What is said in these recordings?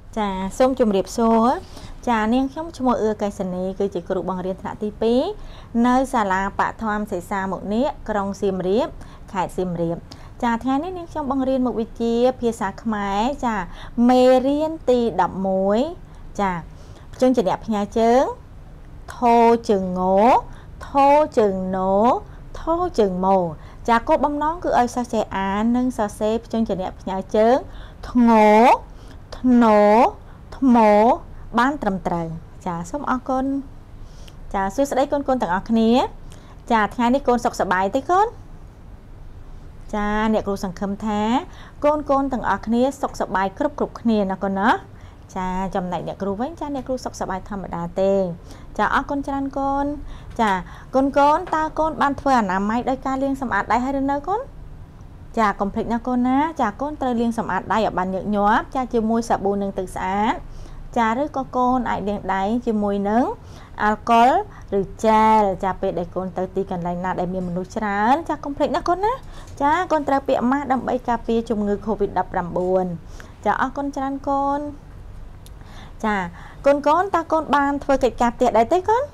ចាសូមជម្រាបសួរចានាងខ្ញុំឈ្មោះអឺកៃសនីគឺជាគ្រូបង្រៀនថ្នាក់ទី2នៅសាលាបឋមសិក្សាមុខនេះក្រុងសៀមរាបខេត្តសៀមរាបចាថ្ងៃនេះនាងខ្ញុំបង្រៀនមុខវិជ្ជាភាសាខ្មែរចាមេរៀនទី11ចាជើងជាអ្នកផ្ញើជើងថោជើងងថោជើងណូថោជើងម៉ូចាគោលបំណងគឺឲ្យសិស្សចេះអាននិងសរសេរជើងជាអ្នកផ្ញើជើងធ្ងធ្នោថ្មបានត្រឹមត្រូវចាសូមអរគុណចាសួស្តីកូនទាំងអស់គ្នាចាថ្ងៃនេះកូនសុខសប្បាយទេកូនចាអ្នកគ្រូសង្ឃឹមថាកូនទាំងអស់គ្នាសុខសប្បាយគ្រប់គ្នាណាកូនណាចាចំណែកអ្នកគ្រូវិញចាអ្នកគ្រូសុខសប្បាយធម្មតាទេចាអរគុណច្រើនកូនចាកូនតើកូនបានធ្វើអនាម័យដោយការលាងសម្អាតដៃហើយឬនៅកូនចាកុំភ្លេចណាកូនណាចាកូនត្រូវលាងសម្អាតដៃឲ្យបានញឹកញាប់ចាជាមួយសាប៊ូនិងទឹកស្អាតចាឬក៏កូនអាចលាងដៃជាមួយនឹងអាល់កុលឬចាលចាពេលដែលកូនទៅទីកន្លែងណាដែលមានមនុស្សច្រើនចាកុំភ្លេចណាកូនណាចាកូនត្រូវពាក់ម៉ាស់ដើម្បីការពារជំងឺ COVID-19 ចាអរគុណច្រើនកូនចាកូនតើកូនបានធ្វើកិច្ចការផ្ទះដែរទេកូន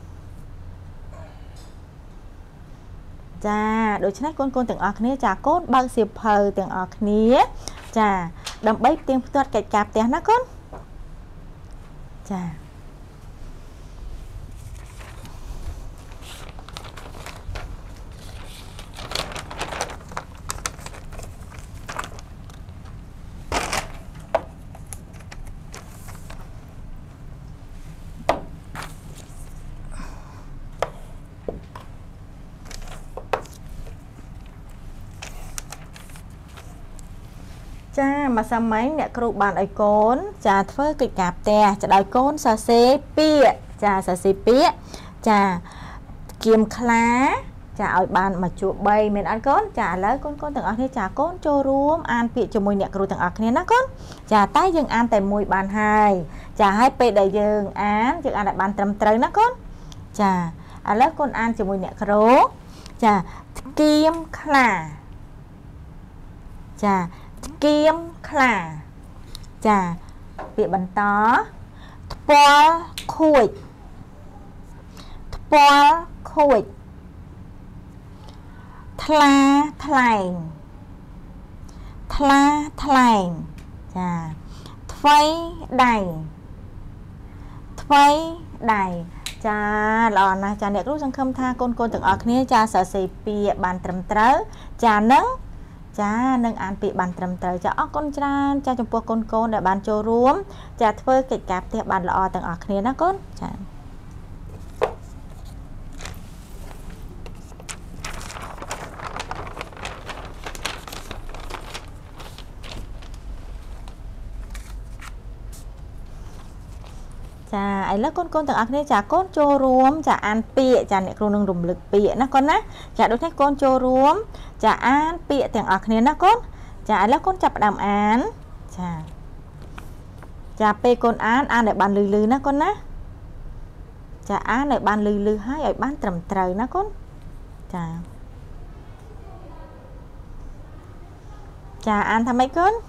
ចាដូច្នេះកូនទាំងអស់គ្នាចាកូនបើកសៀវភៅទាំងអស់គ្នាចាដើម្បីផ្ទៀងផ្ទាត់កិច្ចការផ្ទះណាកូនចាចាមកសម័យអ្នកគ្រូបានឲ្យកូនចាធ្វើកិច្ចការផ្ទះចាដោយកូនសរសេរពាក្យចាសរសេរពាក្យចាគៀមខ្លាចាឲ្យបានមកជួប3មានអត់កូនចាឥឡូវកូនទាំងអស់គ្នាចាកូនចូលរួមអានពាក្យជាមួយអ្នកគ្រូទាំងអស់គ្នាណាកូនចាតែយើងអានតែមួយបានហើយចាហើយពេលដែលយើងអានឲ្យបានត្រឹមត្រូវណាកូនចាឥឡូវកូនអានជាមួយអ្នកគ្រូចាគៀមខ្លាចាគៀមខ្លាចាពាក្យបន្តថ្ពាល់ខួចថ្ពាល់ខួចថ្លាថ្លែងថ្លាថ្លែងចាថ្វីដៃថ្វីដៃចាល្អណាស់ចាអ្នកគ្រូសង្ឃឹមថាកូនទាំងអស់គ្នាចាសរសេរពាក្យបានត្រឹមត្រូវចានឹងអានពាក្យបានត្រឹមត្រូវចាអរគុណច្រើនចាចំពោះកូនដែលបានចូលរួមចាធ្វើកិច្ចការផ្ទះបានល្អទាំងអស់គ្នាណាកូនចាចាឥឡូវកូនទាំងអស់គ្នាចាកូនចូលរួមចាអានពាក្យចាអ្នកគ្រូនឹងរំលឹកពាក្យណាកូនណាចាដូចនេះកូនចូលរួមចាអានពាក្យទាំងអស់គ្នាណាកូនចាឥឡូវកូនចាប់ផ្ដើមអានចាពេលកូនអានឲ្យបានលឺណាកូនណាចាអានឲ្យបានលឺហើយឲ្យបានត្រឹមត្រូវណាកូនចាអានថាម៉េចកូន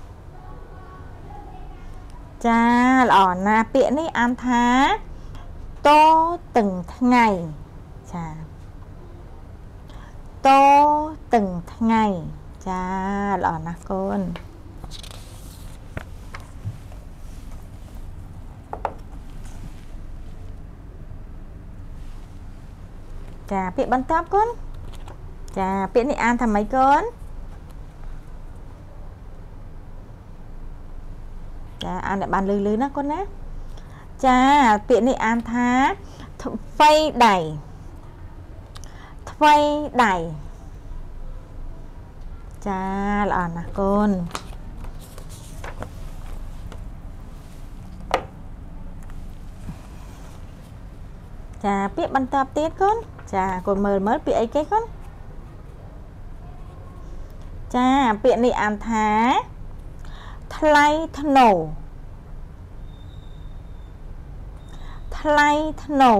ចាល្អណាស់ពាក្យនេះអានថាតទឹងថ្ងៃចាតទឹងថ្ងៃចាល្អណាស់កូនចាពាក្យបន្ទាប់កូនចាពាក្យនេះអានថាម៉េចកូនចាអានឲ្យបានលឺណាកូនណាចាពាក្យនេះអានថាថ្វីដៃថ្វីដៃចាល្អណាស់កូនចាពាក្យបន្ទាប់ទៀតកូនចាកូនមើលពាក្យអីគេកូនចាពាក្យនេះអានថាថ្លៃធ្នូថ្លៃធ្នូ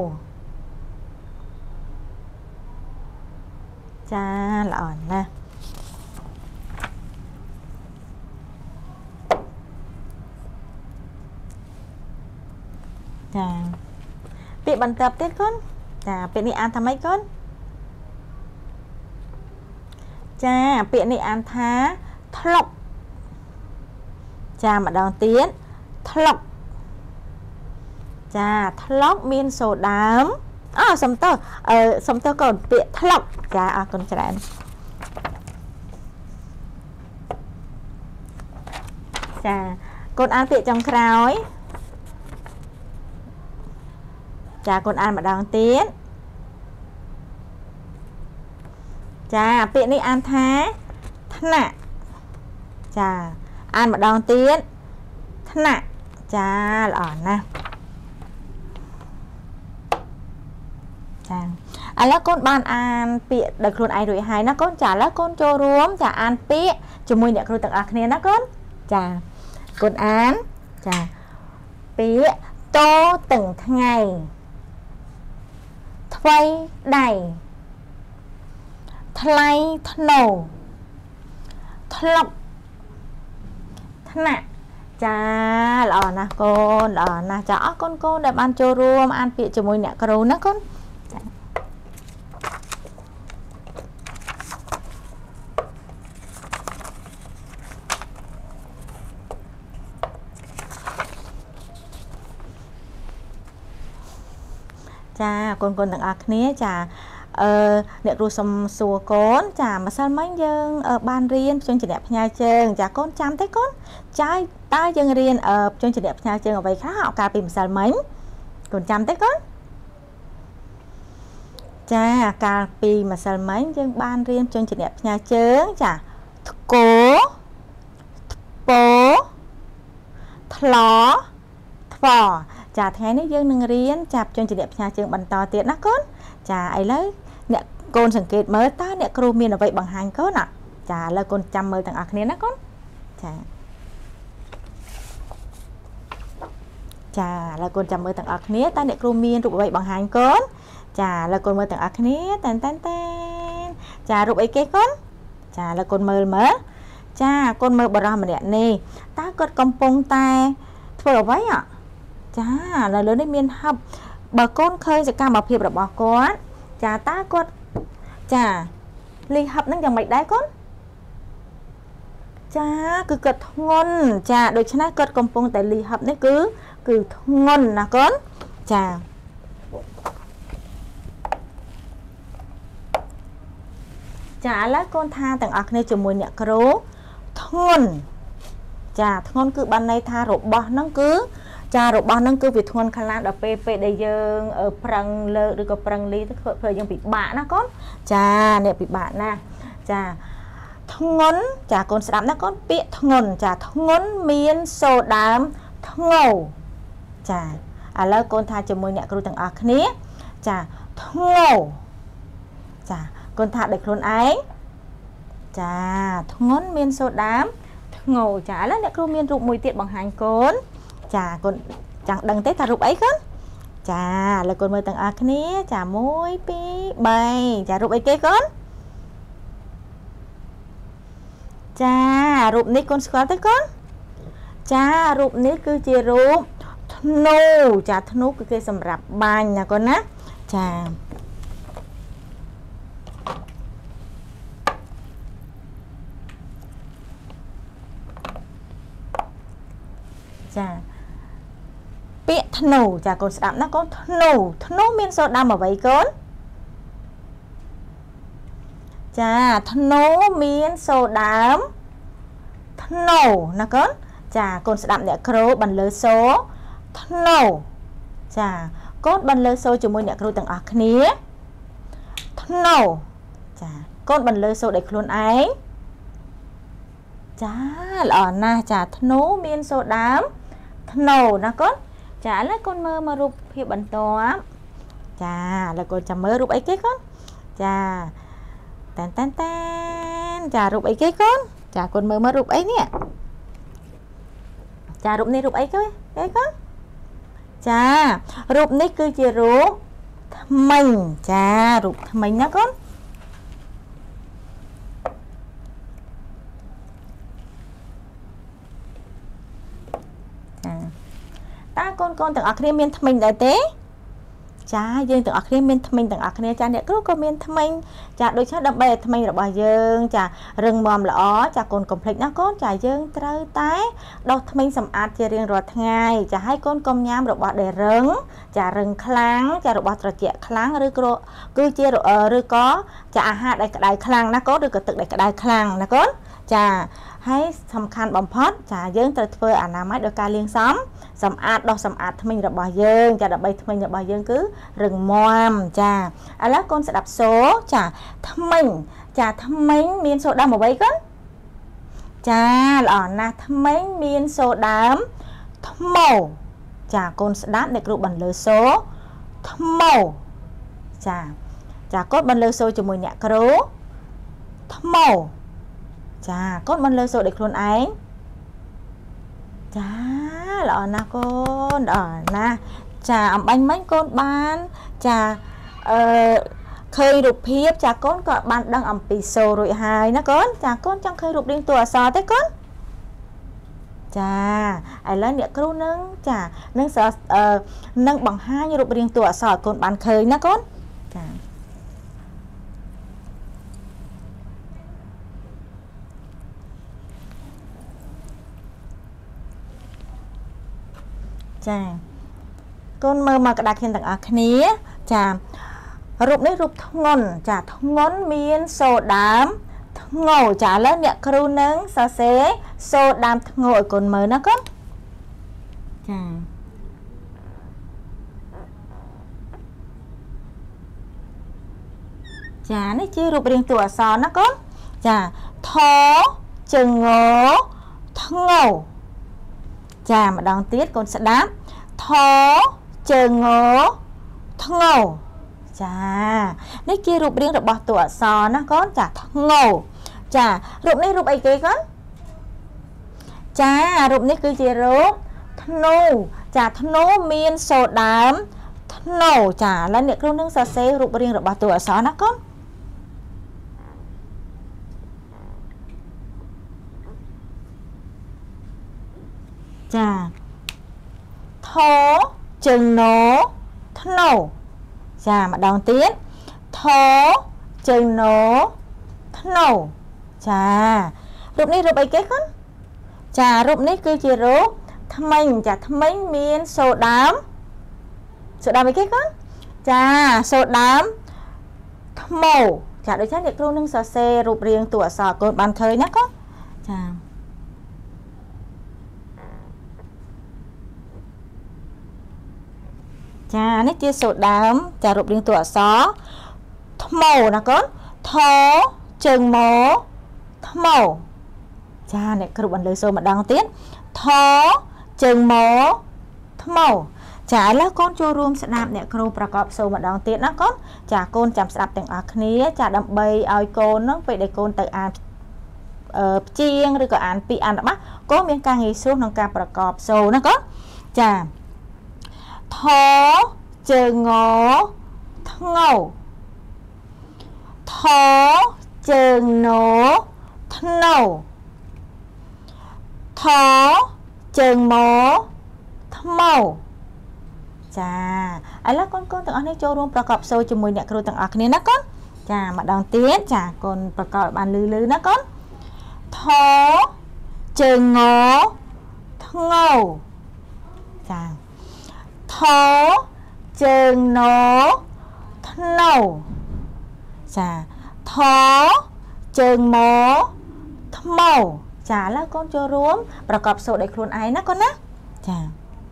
ចាល្អណាស់ចាពាក្យបន្ទាប់ទៀតកូនចាពាក្យនេះអានថាម៉េចកូនចាពាក្យនេះអានថាថ្លុកចាម្ដងទៀតថ្លុកចាថ្លុកមានសូរដើមសំទោសកូនពាក្យថ្លុកចាអរគុណច្រើនចាកូនអានពាក្យចុងក្រោយចាកូនអានម្ដងទៀតចាពាក្យនេះអានថាថ្នាក់ចាអានម្ដងទៀតថ្នាក់ចាល្អណាស់ចាឥឡូវកូនបានអានពាក្យដោយខ្លួនឯងរួចហើយណាកូនចាឥឡូវកូនចូលរួមចាអានពាក្យជាមួយអ្នកគ្រូទាំងអស់គ្នាណាកូនចាកូនអានចាពាក្យតទាំងថ្ងៃថ្វីដៃថ្លៃធ្នូថ្លុកថ្នាក់ចាល្អណាស់កូនល្អណាស់ចាអរគុណកូនដែលបានចូលរួមអានពាក្យជាមួយអ្នកគ្រូណាកូនចាកូនទាំងអស់គ្នាចាអ្នកគ្រូសុំសួរកូនចាម្សិលមិញយើងបានរៀនភ្ជញ្ជនៈផ្ញើជើងចាកូនចាំទេកូនចាតើយើងរៀនភ្ជញ្ជនៈផ្ញើជើងអ្វីខ្លះឱកាសពីម្សិលមិញកូនចាំទេកូនចាកាលពីម្សិលមិញយើងបានរៀនភ្ជញ្ជនៈផ្ញើជើងចាថ្គោថ្ពោថ្លថ្វចាថ្ងៃនេះយើងនឹងរៀនចាប់ភ្ជញ្ជនៈផ្ញើជើងបន្តទៀតណាកូនចាឥឡូវអ្នកកូនសង្កេតមើលតើអ្នកគ្រូមានអ្វីបង្ហាញកូនចាឥឡូវកូនចាំមើលទាំងអស់គ្នាណាកូនចាឥឡូវកូនចាំមើលទាំងអស់គ្នាតើអ្នកគ្រូមានរូបអ្វីបង្ហាញកូនចាឥឡូវកូនមើលទាំងអស់គ្នាតែនចារូបអីគេកូនចាឥឡូវកូនមើលចាកូនមើលបរិះម្នាក់នេះតើគាត់កំពុងតែធ្វើអ្វីចានៅលើនេះមានហឹបបើកូនឃើញសកម្មភាពរបស់គាត់ចាតើគាត់ចាលីហឹបហ្នឹងយ៉ាងម៉េចដែរកូនចាគឺគាត់ធ្ងន់ចាដូច្នេះគាត់កំពុងតែលីហឹបនេះគឺធ្ងន់ណាកូនចាឥឡូវកូនថាទាំងអស់គ្នាជាមួយអ្នកគ្រូធ្ងន់ចាធ្ងន់គឺបានន័យថារបស់ហ្នឹងគឺចារបស់ហ្នឹងគឺវាធ្ងន់ខ្លាំងដល់ពេលដែលយើងប្រឹងលើកឬក៏ប្រឹងលីទៅធ្វើយើងពិបាកណាកូនចាអ្នកពិបាកណាចាធ្ងន់ចាកូនស្ដាប់ណាកូនពាក្យធ្ងន់ចាធ្ងន់មានសូរដើមធ្ងោចាឥឡូវកូនថាជាមួយអ្នកគ្រូទាំងអស់គ្នាចាធ្ងោចាកូនថាដោយខ្លួនឯងចាធ្ងន់មានសូរដើមធ្ងោចាឥឡូវអ្នកគ្រូមានរូបមួយទៀតបង្ហាញកូនចាកូនចង់ដឹងទេថារូបអីកូនចាឥឡូវកូនមើលទាំងអស់គ្នាចា1 2 3ចារូបអីគេកូនចារូបនេះកូនស្គាល់ទេកូនចារូបនេះគឺជារូបធ្នូចាធ្នូគឺគេសម្រាប់បាញ់ណាកូនណាចាពាក្យធ្នូចាកូនស្ដាប់ណាកូនធ្នូមានសូរដើមអ្វីកូនចាធ្នូមានសូរដើមធ្នូណាកូនចាកូនស្ដាប់អ្នកគ្រូបន្លឺសូរធ្នូចាកូនបន្លឺសូរជាមួយអ្នកគ្រូទាំងអស់គ្នាធ្នូចាកូនបន្លឺសូរដោយខ្លួនឯងចាល្អណាស់ចាធ្នូមានសូរដើមធ្នូណាកូនចាឥឡូវកូនមើលមករូបភាពបន្ទាប់ចាឥឡូវកូនចាំមើលរូបអីគេកូនចាតែនចារូបអីគេកូនចាកូនមើលរូបអីនេះចារូបនេះរូបអីគេកូនចារូបនេះគឺជារូបធ្មេញចារូបធ្មេញណាកូនតើកូន con từng ở kia miền mình đại tế cha dương từng ở kia miền mình từng ở kia cha nè cứ có miền mình cha đôi chút đâm bè mình là bà dương cha rừng mòm lỏ cha con complete nó con cha dương trời tái đâu mình sầm ạt chia riêng rồi ngày cha hai con công nhám rồi bà để rừng cha rừng kháng cha rồi bà trò chuyện kháng rồi cứ chia rồi có cha hạt đại kháng nó có được cái tự đại kháng nó con chaให้สำคัญบ่มพอดจะเยื่อตัวเพื่ออนามัยโดยการเลี้ยงซ้ำสำอาดดอกสำอาดทำไมระบายเยื่อจะระบายทำไมระบายเยื่อคือเรื่องมอมจ้าแล้วคนสดับโซ่จะทำไมมีนโซดามาไว้กันจ้าหล่อนะทำไมมีนโซดามทำไมจะคนสดับในกลุ่มบันเลโซ่ทำไมจะก็บันเลโซ่จมูกเนี่ยกรู้ทำไมจ้าก้นมันเลยโซเด็กคนไอ้จ้าหล่อนะก้นหล่อนะจ้าบันไม่ก้นบ้านจ้าเคยรูปเพียบจ้าก้นก็บ้านดังอำปีโซรวยหายนะก้นจ้าก้นจังเคยรูปเรียงตัวซอแต่ก้นจ้าไอ้แล้วเนี่ยครูนึงจ้านึงซอนึงบังห้ารูปเรียงตัวซอก้นบ้านเคยนะก้นจ้าจ้าก้นมือมากระดาษเขียนต่างๆนี้จ้ารูปนี้รูปทงนจ้าทงนมีนโซดามทงโง่จ้าแล้วเนี่ยครูนึงซาเซโซดามทงโง่ก้นมือนะก้นจ้านี่ชื่อรูปเรียงตัวซอนนะก้นจ้าทอจึงโง่ทงโง่จ้ามาดองติดก้นสดับทอเจงโง่ทั้งโง่จ้านี่คือรูปเรียงระบอบตัวซอนะก้อนจ้าทั้งโง่จ้ารูปนี้รูปไอ้เก๋ก้อนจ้ารูปนี้คือจีรูปธนูจ้าธนูมีนโซดามธนูจ้าแล้วเนี่ยครูนึงซาเซรูปเรียงระบอบตัวซอนะก้อนจ้าทอจึงโนทโนจ้ามาดองเตี้ยทอจึงโนทโนจ้ารูปนี้รูปไอ้เก๊กคนจ้ารูปนี้คือจีรูปทำไมจ้าทำไมมีนโซดามไอ้เก๊กคนจ้าโซดามทโมจ้าโดยใช้เด็กรูปนึงซอเซรูปเรียงตัวสอกนบันเคยนะก็จ้าจ้านี่คือโซดามจะรูปเรียงตัวซอทโมนะก้นทอเจิงโมทโมจ้าเนี่ยกรุบันเลยโซมาดังเตี้ยทอเจิงโมทโมจ้าแล้วก้นโจรวมสนามเนี่ยครูประกอบโซมาดังเตี้ยนะก้นจ้าก้นจำสลับแต่งอักนี้จ้าดำใบเอาโกนนั่งไปได้โกนแต่อ่านเจียงหรือก็อ่านปีอ่านแบบก็มีการงี้สู้ในการประกอบโซนะก้นจ้าทอเจงโง่ทั้งโง่ทอเจงโนทั้งโง่ทอเจงโมทั้งโม่จ้าไอ้ละก้นต่างอันนี้โจรวมประกอบโซจมูกเนี่ยครูต่างอันนี้นะก้นจ้ามาดองเตี้ยจ้าก้นประกอบอันลือนะก้นทอเจงโง่ทั้งโง่จ้าทอเจิงโนทโนจ้าทอเจิงโมทโมจ้าแล้วก้นโจรวมประกอบโซได้ครูนไอนะก้นนะจ้า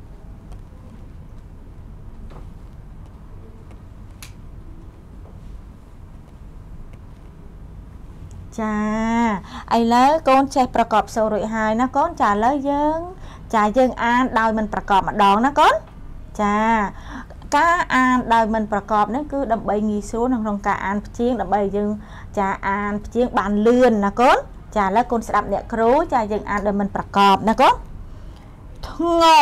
จ้าไอ้แล้วก้นใช้ประกอบโซรุ่ยหายนะก้นจ้าแล้วยังจ้ายังอ่านดาวมันประกอบมาดองนะก้นจ้าการอ่านดาวมันประกอบนั่นคือดับใบงีสูนของการอ่านเชียงดับใบยังจะอ่านเชียงบานเลื่อนนะก้นจ้าแล้วก้นสลับเนี่ยครูจ้ายังอ่านดาวมันประกอบนะก้นทั้งโง่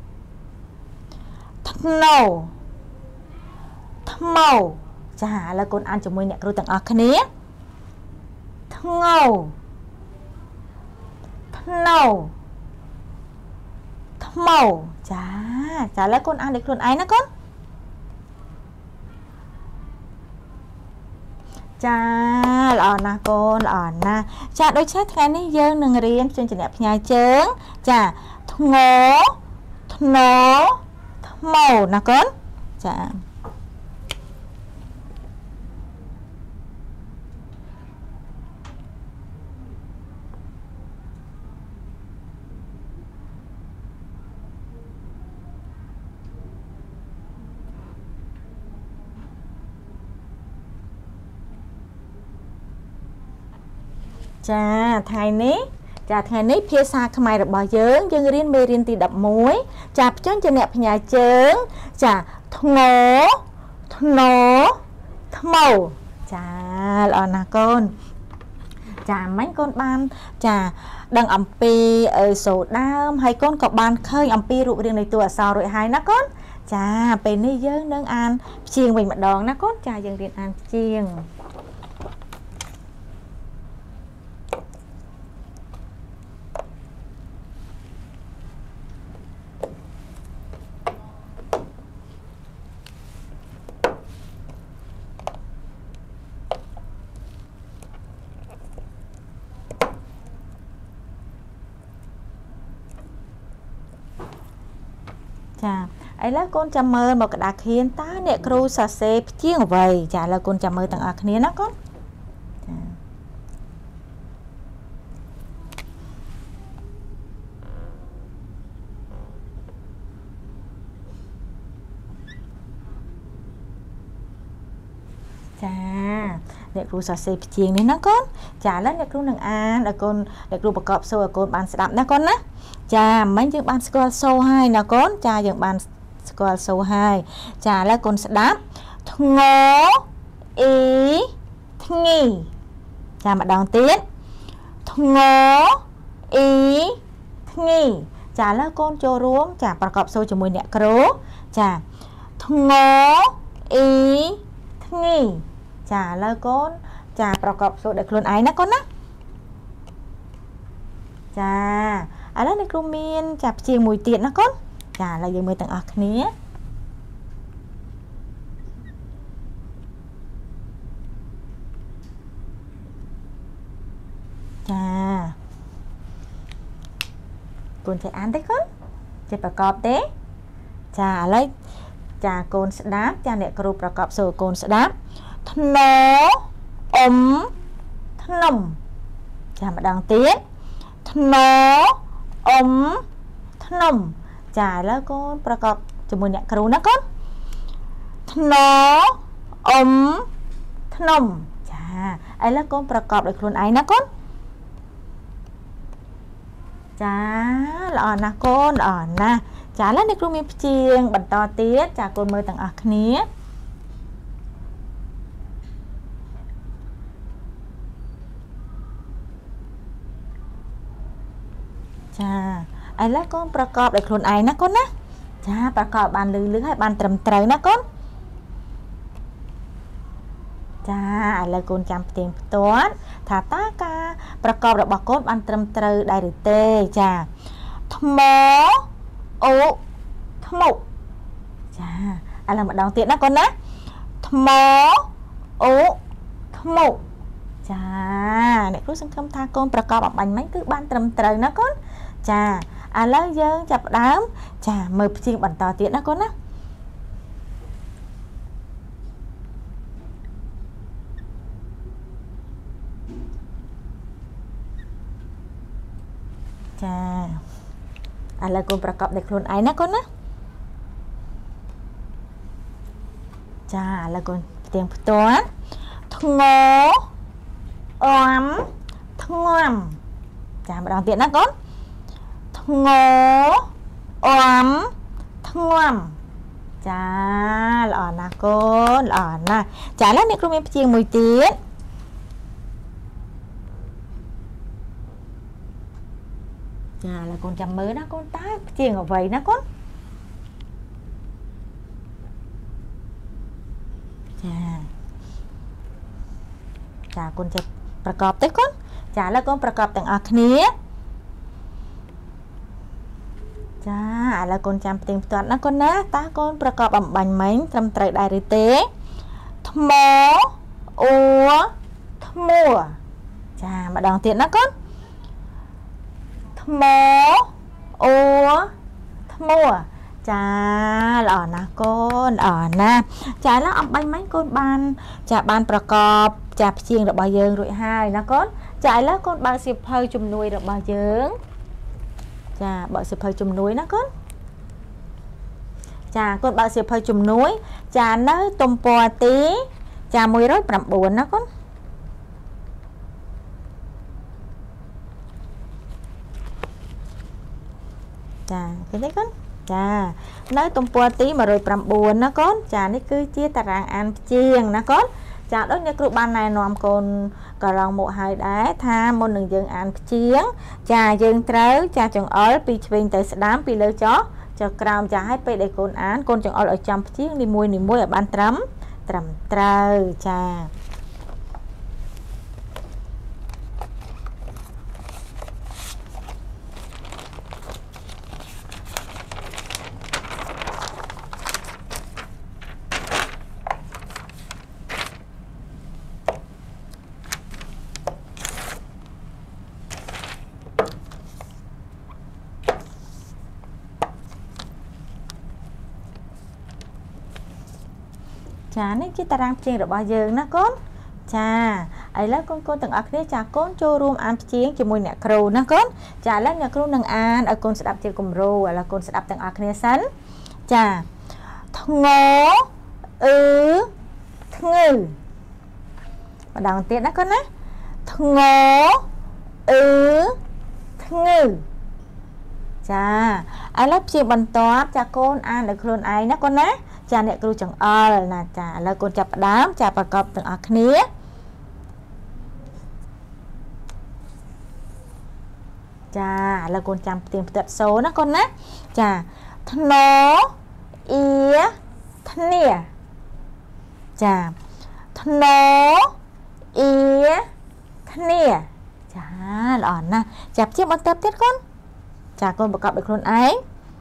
ทั้งโนทั้งโมจ้าแล้วก้นอ่านจมูกเนี่ยครูต่างออกนี้ทั้งโง่ทั้งโนทั้ថ្មចាឥឡូវកូនអានដូចខ្លួនឯងណាកូនចាល្អណាស់កូនល្អណាស់ចាដូច្នេះថ្ងៃនេះយើងនឹងរៀនព្យញ្ជនៈផ្ញើជើងចាធ្ងធ្នថ្មណាកូនចាចាថ្ងៃនេះភាសាខ្មែររបស់យើងរៀនមេរៀនទី11ចាព្យញ្ជនៈផ្ញើជើងចាធ្ងធ្នថ្មចាល្អណាស់កូនចាមិញកូនបានចាដឹងអំពីសូរដើមហើយកូនក៏បានឃើញអំពីរូបរាងនៃតួអក្សររួចហើយណាកូនចាពេលនេះយើងនឹងអានព្យាង្គវិញម្ដងណាកូនចាយើងរៀនអានព្យាង្គចាឥឡូវកូនចាំមើលមកក្តារខៀនតើអ្នកគ្រូសរសេរព្យាង្គអ្វីចាឥឡូវកូនចាំមើលទាំងអស់គ្នាណាកូនចាអ្នកគ្រូសរសេរព្យាង្គនេះណាកូនចាឥឡូវអ្នកគ្រូនឹងអានឲ្យកូនអ្នកគ្រូប្រកបសូរឲ្យកូនបានស្ដាប់ណាកូនណាចាមិញយើងបានស្គាល់សូរហើយណាកូនចាយើងបានស្គាល់សូរហើយចាឥឡូវកូនស្ដាប់ធ្ងអ៊ីធ្ងីចាម្ដងទៀតធ្ងអ៊ីធ្ងីចាឥឡូវកូនចូលរួមចាប្រកបសូរជាមួយអ្នកគ្រូចាធ្ងអ៊ីធ្ងីចាឥឡូវកូនចាប្រកបសូរដោយខ្លួនឯងណាកូនណាចាឥឡូវអ្នកគ្រូមានចាព្យាង្គមួយទៀតណាកូនចាឥឡូវយើងមើលទាំងអស់គ្នាចាកូនចេះអានទេកូនចេះប្រកបទេចាឥឡូវចាកូនស្ដាប់ចាអ្នកគ្រូប្រកបសូរកូនស្ដាប់ធ្នអ៊ំធ្នំចាម្ដងទៀតធ្នអ៊ំធ្នំចាឥឡូវកូនប្រកបជាមួយអ្នកគ្រូណាកូនធ្នអ៊ំធ្នំចាឥឡូវកូនប្រកបដោយខ្លួនឯងណាកូនចាល្អណាស់កូនល្អណាស់ចាឥឡូវអ្នកគ្រូមានព្យាង្គបន្តទៀតចាកូនមើលទាំងអស់គ្នាចាឥឡូវកូនប្រកបដោយខ្លួនឯងណាកូនណាចាប្រកបបានលឺហើយបានត្រឹមត្រូវណាកូនចាឥឡូវកូនចាំផ្ទៀងផ្ទាត់ថាតើការប្រកបរបស់កូនបានត្រឹមត្រូវដែរឬទេចាថ្មអូថ្មុកចាឥឡូវម្ដងទៀតណាកូនណាថ្មអូថ្មុកចាអ្នកគ្រូសង្ឃឹមថាកូនប្រកបអំបញ្ញមិញគឺបានត្រឹមត្រូវណាកូនចាឥឡូវយើងចាប់ផ្ដើមចាមើលព្យាង្គបន្តទៀតណាកូនណាចាឥឡូវកូនប្រកបដោយខ្លួនឯងណាកូនណាចាឥឡូវកូនផ្ទៀងផ្ទាត់ធ្ងអមធ្ងំចាម្ដងទៀតណាកូនធ្ងអមធ្ងំចាល្អណាស់កូនល្អណាស់ចាឥឡូវអ្នកគ្រូមានព្យាង្គមួយទៀតចាឥឡូវកូនចាំមើលណាកូនតើព្យាង្គអ្វីណាកូនចាកូនចេះប្រកបទេកូនចាឥឡូវកូនប្រកបទាំងអស់គ្នាចចាឥឡូវកូនចាំផ្ទៀងផ្ទាត់ណាកូនណាតើកូនប្រកបអំបញ្ញមិញត្រឹមត្រូវដែរឬទេថ្មអ៊ូថ្មួចាម្ដងទៀតណាកូនថ្មអ៊ូថ្មួចាល្អណាស់កូនល្អណាស់ចាឥឡូវអំបញ្ញមិញកូនបានចាបានប្រកបចាព្យាង្គរបស់យើងរួចហើយណាកូនចាឥឡូវកូនបើកសៀវភៅជំនួយរបស់យើងចាបើកសៀវភៅជំនួយណាកូនចាកូនបើកសៀវភៅជំនួយចានៅទំព័រទីចា109ណាកូនចាឃើញទេកូនចានៅទំព័រទី109ណាកូនចានេះគឺជាតារាងអានព្យាង្គណាកូនចាដូចអ្នកគ្រូបានណែនាំកូនកន្លងមកហើយដែរថាមុននឹងយើងអានព្យាង្គចាយើងត្រូវចាចង្អុលពីឆ្វេងទៅស្ដាំពីលើចុះក្រោមចាឲ្យពេលដែលកូនអានកូនចង្អុលឲ្យចំព្យាង្គនីមួយឲ្យបានត្រឹមត្រូវចាចានេះជាតារាងព្យាង្គរបស់យើងណាកូនចាឥឡូវកូនទាំងអស់គ្នាចាកូនចូលរួមអានព្យាង្គជាមួយអ្នកគ្រូណាកូនចាឥឡូវអ្នកគ្រូនឹងអានឲ្យកូនស្ដាប់ជាគំរូឥឡូវកូនស្ដាប់ទាំងអស់គ្នាសិនចាធ្ងអឺធ្ងឺម្ដងទៀតណាកូនណាធ្ងអឺធ្ងឺចាឥឡូវព្យាង្គបន្ទាប់ចាកូនអានដោយខ្លួនឯងណាកូនណាចាអ្នកគ្រូចង្អុលណាចាឥឡូវកូនចាប់ផ្ដើមចាប្រកបទាំងអស់គ្នាចាឥឡូវកូនចាំផ្ទៀងផ្ទាត់សូណាកូនណាចាធ្នអ៊ីធ្នាចាធ្នអ៊ីធ្នាចាល្អណាស់ចាប់ជាបន្តទៀតកូនចាកូនប្រកបដោយខ្លួនឯង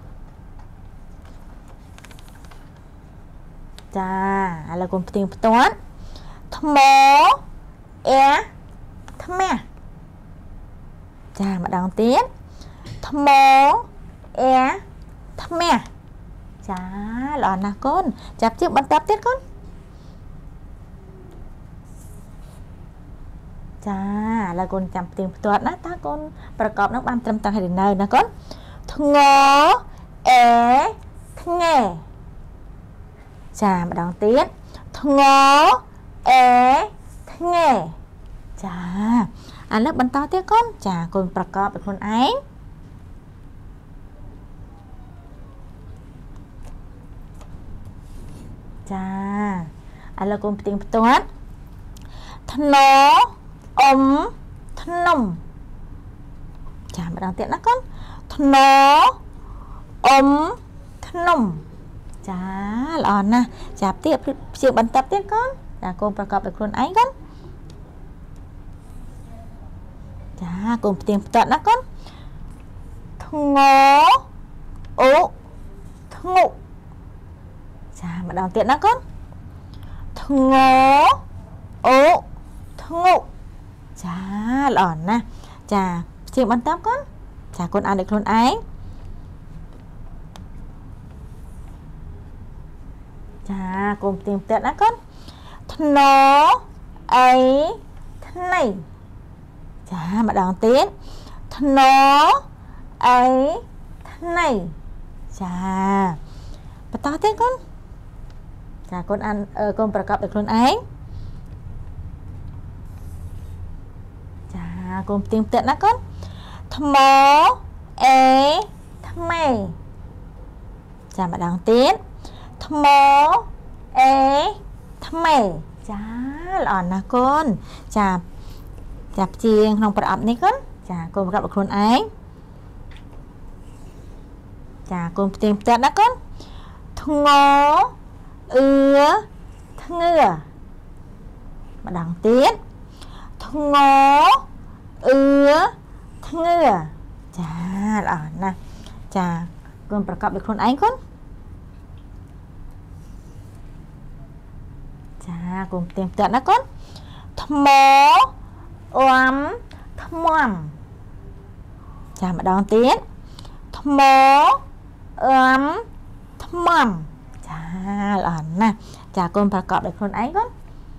ចាឥឡូវកូនផ្ទៀងផ្ទាត់ថ្មអែថ្មាស់ចាម្ដងទៀតថ្មអែថ្មាស់ចាល្អណាស់កូនចាប់ជាបន្តទៀតកូនចាឥឡូវកូនចាំផ្ទៀងផ្ទាត់ណាតើកូនប្រកបនឹងបានត្រឹមត្រូវហើយនៅណាកូនធ្ងអែធ្ងែចាម្ដងទៀតធ្ងអែធ្ងែចាឥឡូវបន្តទៀតកូនចាកូនប្រកបដោយខ្លួនឯងចាឥឡូវកូនផ្ទៀងផ្ទាត់ធ្នអ៊ំធ្នំចាម្ដងទៀតណាកូនធ្នអ៊ំធ្នំចាល្អណាស់ចាប់ទៀតព្យាបន្តទៀតកូនចាកូនប្រកបដោយខ្លួនឯងកូនចាកូនផ្ទៀងផ្ទាត់ណាកូនធ្ងអូធ្ងុចាម្ដងទៀតណាកូនធ្ងអូធ្ងុចាល្អណាស់ចាព្យាបន្តកូនចាកូនអានដោយខ្លួនឯងចាកូនផ្ទៀងផ្ទាត់ណាកូនធ្នអីធ្នៃចាម្ដងទៀតធ្នអីធ្នៃចាបន្តទៀតកូនចាកូនអានកូនប្រកបដោយខ្លួនឯងចាកូនផ្ទៀងផ្ទាត់ណាកូនថ្មអេថ្មេចាម្ដងទៀតថ្មអេថ្មេចាល្អណាស់កូនចាព្យាង្គក្នុងប្រអប់នេះកូនចាកូនប្រកបដោយខ្លួនឯងចាកូនផ្ទៀងផ្ទាត់ណាកូនធ្ងអឺធ្ងឿម្ដងទៀតធ្ងអឺធ្ងឿចាល្អណាស់ចាกลุ่มประกอบด้วยคนไอ้คนจ้ากลุ่มเตรียมเตือนนะคนทมอมทมอมจ้ามาดองเตี้ยทมอมทมอมจ้าหล่อนนะจ้ากลุ่มประกอบด้วยคนไอ้คน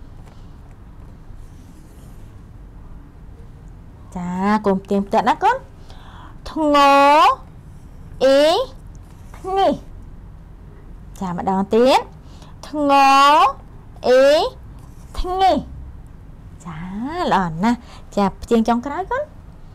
จ้ากลุ่มเตรียมเตือนนะคนทงอีนี่จ้ามาดองเตี้ยทงอีนี่จ้าหล่อนนะจ้าเจียงจองกระไรก่อน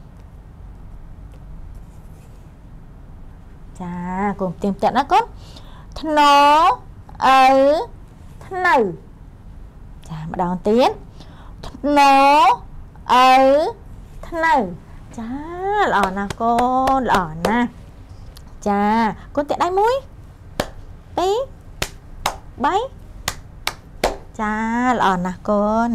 จ้ากลุ่มเตรียมเตือนนะก่อนทนเอทนจ้ามาดองเตี้ยทนเอทนจ้าหล่อนนะก่อนหล่อนนะจ้าก่อนเตะได้มุ้ยปีใบจ้าหล่อนนะก่อน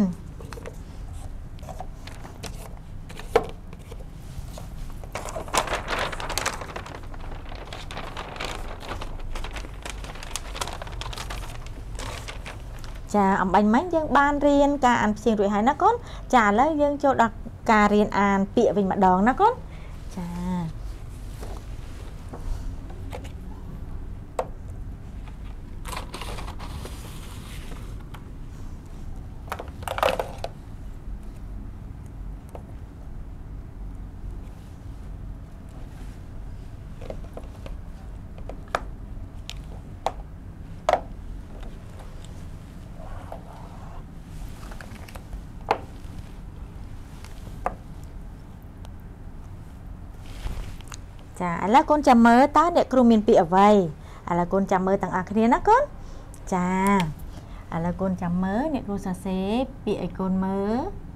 จ้าอำบันไหมยังบ้านเรียนการอ่านเสียงรวยหายนะก้นจ้าแล้วยังโจดักการเรียนอ่านเปียเป็นมาดองนะก้นจ้าจ้าแล้วก้นจะเมื่อตาเด็กครูมีนปีเอาไว้แล้วก้นจะเมื่อต่างอาคเนียนะก้นจ้าแล้วก้นจะเมื่อเนี่ยครูสาเซปีไอก้นเมื่อ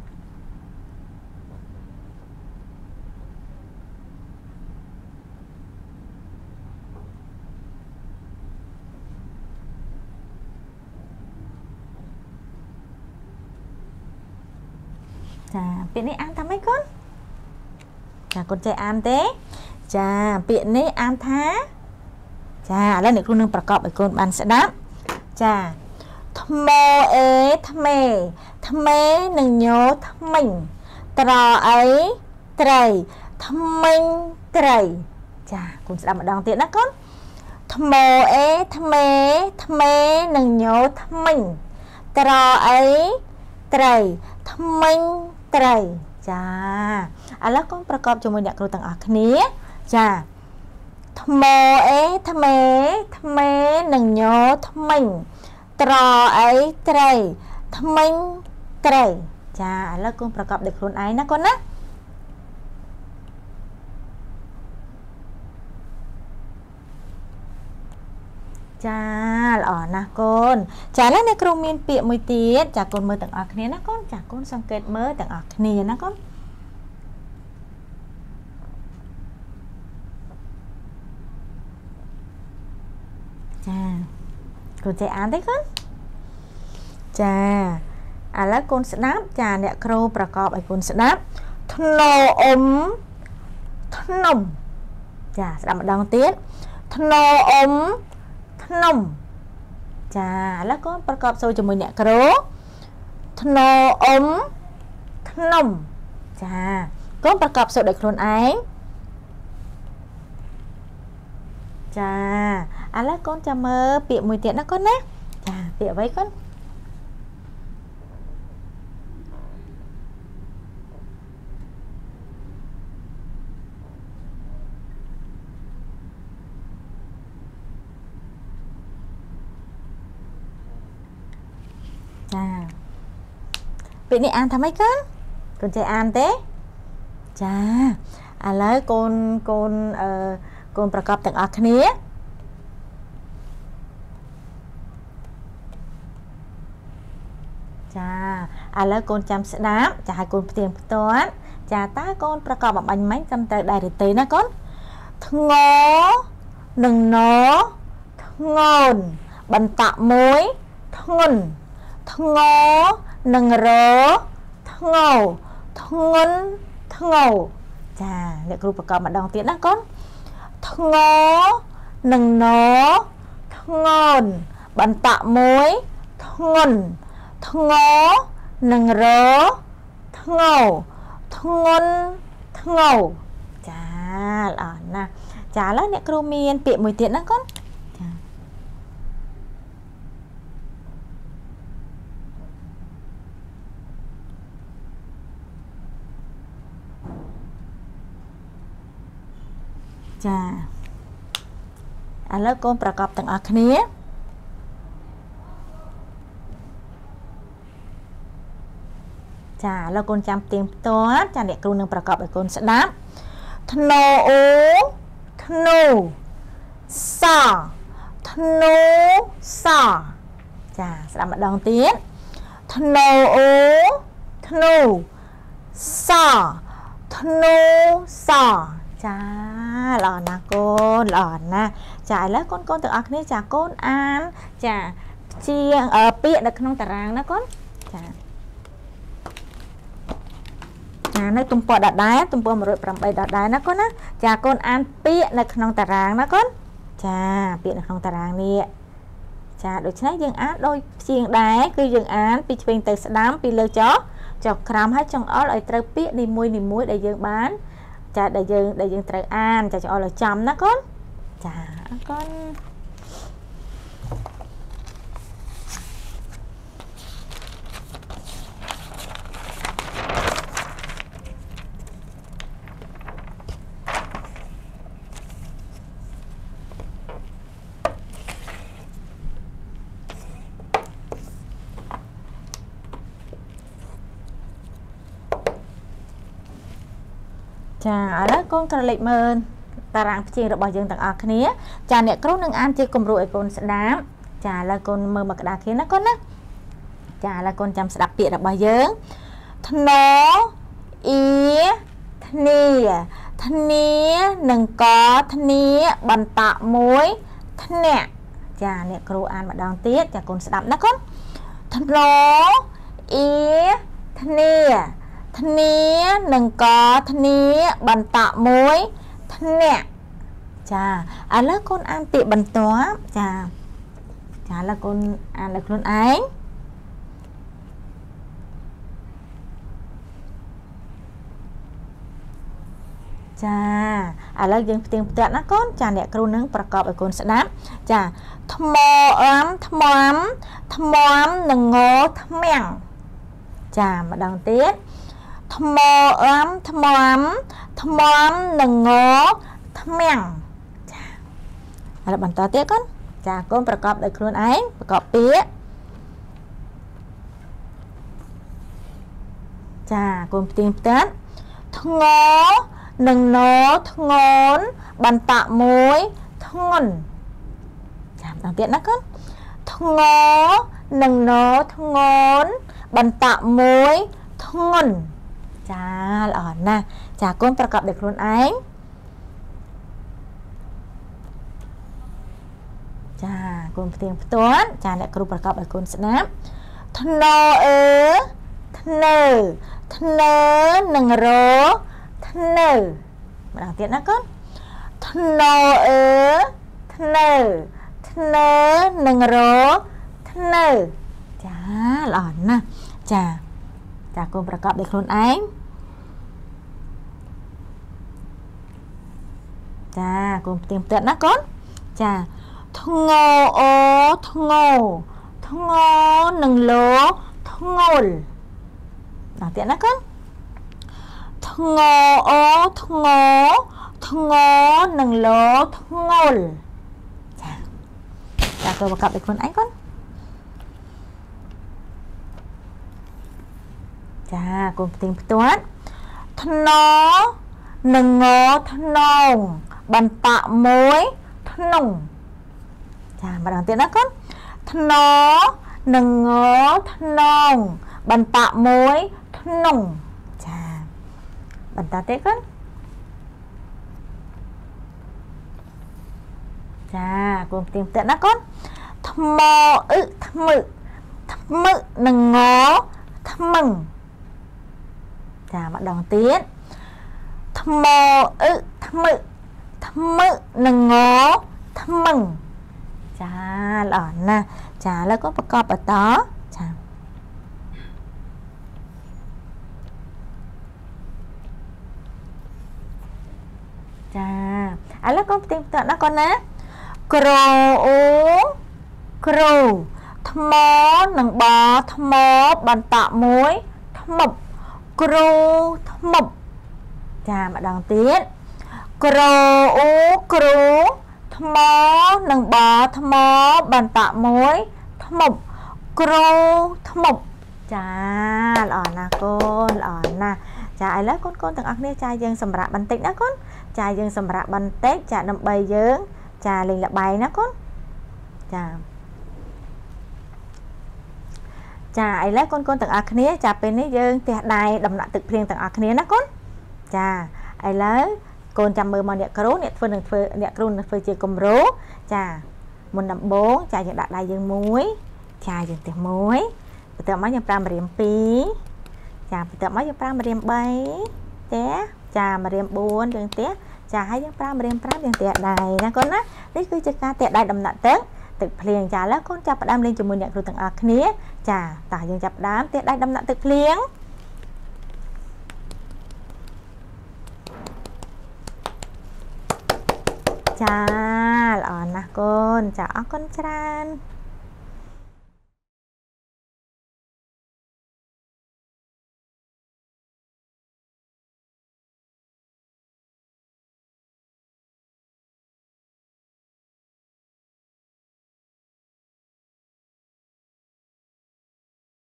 จ้าปีนี้อ่านทำไมก้นจ้าก้นใจอ่านเต้จ้าเปียนี้อ่านท้าจ้าแล้วเนี่ยครูนึงประกอบไอ้คนบันสดับจ้าทโมเอทเมทเมหนึ่งโยทมิงตรอไอไตรทมิงไตรจ้าคุณสดับมาดองเตียนะก้นทโมเอทเมทเมหนึ่งโยทมิงตรอไอไตรทมิงไตรจ้าแล้วก็ประกอบจมูกเนี่ยครูต่างออกนี้จ้าทโมเอทเมทเมหนึ่งโยทมิงตรอไอไตรทมิงไตรจ้าแล้วก็ประกอบเด็กคนไอ้นะก่อนนะจ้าหล่อนะก้นจ้าแล้วในกรงมีนเปียมวยเตี้ยจากก้นมือต่างออกนี้นะก้นจากก้นสังเกตมือต่างออกนี้นะก้นจ้าคุณใจอ่านได้ก่อนจ้าแล้วคุณสนับจ้าเนี่ยครูประกอบไอ้คุณสนับทโนอมทนมจ้าสนับมาดองเตี้ยทโนอมทนมจ้าแล้วก็ประกอบโซ่จมูกเนี่ยครูทโนอมทนมจ้าก็ประกอบโซ่เด็กคนไอ้จ้าแล้วconจะเมื่อเปียกมวยเตียนนะconนะจ้าเปียกไว้conจ้าเปียกนี่อ่านทำไมcon conใจอ่านเต้จ้าแล้วconประกอบต่างออกนี้จ้าแล้วconจำสนับจะให้conเตรียมตัวจ้าตาconประกอบแบบอันไหมจำแต่ได้หรือตีนะconทงอหนึ่งโนทงอนบรรตะมวยทงนทงอหนึ่งโรทงอทงนทงอจ้าเนี่ยครูประกอบมาดองเตี้ยนะconทงอនឹងណធ្ងន់បន្តមួយធ្ងន់ធ្ងនឹងរធ្ងោធ្ងន់ធ្ងោចាល្អណាស់ចាឥឡូវអ្នកគ្រូមានពាក្យមួយទៀតណាកូនចាឥឡូវកូនប្រកបទាំងអស់គ្នាចាឥឡូវកូនចាំផ្ទៀងផ្ទាត់ចាអ្នកគ្រូនឹងប្រកបឲ្យកូនស្ដាប់ធ្នូអូធ្នូសធ្នូសចាស្ដាប់ម្ដងទៀតធ្នូអូធ្នូសធ្នូសចាល្អណាស់កូនល្អណាស់ចាឥឡូវកូនទាំងអស់គ្នាចាកូនអានចាជាពាក្យនៅក្នុងតារាងណាកូនចានៅទំព័រដដែលទំព័រ108ដដែលណាកូនណាចាកូនអានពាក្យនៅក្នុងតារាងណាកូនចាពាក្យនៅក្នុងតារាងនេះចាដូច្នេះយើងអានដោយព្យាង្គដែរគឺយើងអានពីឆ្វេងទៅស្ដាំពីលើចុះក្រោមហើយចង្អុលឲ្យត្រូវពាក្យនីមួយដែលយើងបានចាដែលយើងត្រូវអានចាចង្អុលឲ្យចំណាកូនចាអរគុណចាឥឡូវកូនក្រឡេកមើលតារាងព្យាង្គរបស់យើងទាំងអស់គ្នាចាអ្នកគ្រូនឹងអានជាគំរូឲ្យកូនស្ដាប់ចាឥឡូវកូនមើលមកក្តារខៀនណាកូនណាចាឥឡូវកូនចាំស្ដាប់ពាក្យរបស់យើងធ្នអ៊ីធ្នាធ្នានឹងកធ្នាបន្តមួយធ្នាក់ចាអ្នកគ្រូអានម្ដងទៀតចាកូនស្ដាប់ណាកូនធ្នអ៊ីធ្នាធ្នានឹងកធ្នាបន្តមួយធ្នាក់ចាឥឡូវកូនអានពាក្យបន្ទាប់ចាឥឡូវកូនអានលើខ្លួនឯងចាឥឡូវយើងផ្ទៀងផ្ទាត់ណាកូនចាអ្នកគ្រូនឹងប្រកបឲ្យកូនស្ដាប់ចាថ្មថ្មនឹងងថ្មាំងចាម្ដងទៀតថ្មថ្មនឹងងថ្មាំងចាឥឡូវបន្តទៀតកូនចាកូនប្រកបដោយខ្លួនឯងប្រកបពាក្យចាកូនផ្ទៀងផ្ទាត់ធ្ងនឹងណធ្ងន់បន្តមួយធ្ងន់ចាម្ដងទៀតណាកូនធ្ងនឹងណធ្ងន់បន្តមួយធ្ងន់ចាល្អណាស់ចាកូនប្រកបដោយខ្លួនឯងចាកូនផ្ទៀងផ្ទាត់ចាអ្នកគ្រូប្រកបឲ្យកូនស្ដាប់ធ្នអឺធ្នើនឹងរធ្នើម្ដងទៀតណាកូនធ្នអឺធ្នើនឹងរធ្នើចាល្អណាស់ចាកូនប្រកបដោយខ្លួនឯងចាកូនផ្ទៀងផ្ទាត់ណាកូនចាធ្ងអូធ្ងនឹងលោធ្ងល់ដល់ទៀតណាកូនធ្ងអូធ្ងនឹងលោធ្ងល់ចាកូនប្រកបដោយខ្លួនឯងកូនចាកូនផ្ទៀងផ្ទាត់ធ្ននឹងងធ្នងបន្តមួយធ្នងចាម្ដងទៀតណាកូនធ្ននឹងងធ្នងបន្តមួយធ្នងចាបន្តទៀតកូនចាកូនផ្ទៀងផ្ទាត់ណាកូនថ្មអ៊ឹថ្មឹនឹងងថ្មឹងចាម្ដងទៀតថ្មអ៊ឹថ្មឹនឹងងថ្មឹងចាល្អណាស់ចាแล้วก็ประกอบបន្តចាចាឥឡូវកូនផ្ទៀងផ្ទាត់ណាកូនណាក្រអូគ្រូថ្មនិងបថ្មបន្តមួយថ្មប់គ្រូថ្មប់ចាម្ដងទៀតក្រអូគ្រូថ្មនិងបថ្មបន្តមួយថ្មប់គ្រូថ្មប់ចាល្អណាស់កូនល្អណាស់ចាឥឡូវកូនទាំងអស់គ្នាចាយើងសម្រាប់បន្តិចណាកូនចាយើងសម្រាប់បន្តិចចាដើម្បីយើងចាលេងល្បែងណាកូនចាចាឥឡូវកូនទាំងអស់គ្នាចាពេលនេះយើងទះដៃដំណាក់ទឹកភ្លៀងទាំងអស់គ្នាណាកូនចាឥឡូវកូនចាំមើលមកអ្នកគ្រូអ្នកគ្រូនឹងធ្វើជាគំរូចាមុនដំបូងចាយើងដាក់ដៃយើងមួយចាយើងទះមួយបន្ទាប់មកយើង5ម្រាម2ចាបន្ទាប់មកយើង5ម្រាម3ទះចាម្រាម4យើងទះចាហើយយើង5ម្រាម5យើងទះដៃណាកូនណានេះគឺជាការទះដៃដំណាក់ទឹកភ្លៀងចាឥឡូវកូនចាប់ផ្ដើមលេងជាមួយអ្នកគ្រូទាំងអស់គ្នាចាតោះយើងចាប់ផ្ដើមទះដៃដំណាក់ទឹកភ្លៀងចាល្អណាស់កូនចាអរគុណច្រើន